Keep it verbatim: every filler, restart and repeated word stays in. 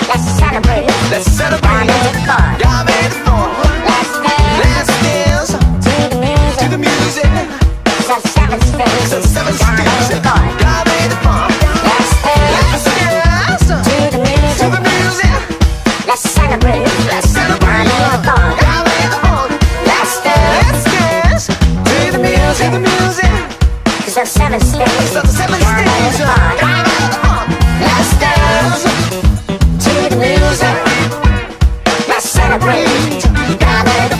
Let's celebrate. Let's celebrate. God made it fun. God made it fun. Let's dance. Let's dance To the music. to the music. It's a seven stage. It's a seven God made stage. it fun. God made it fun. Let's Let's dance. dance To the music. to the music. Let's celebrate. Let's celebrate. God made it fun. God made it fun. Let's dance. Let's dance to the music. To the music. It's a seven stage. It's a seven God made it stage. fun. God made it fun. Let's dance to the music. Let's celebrate. God made it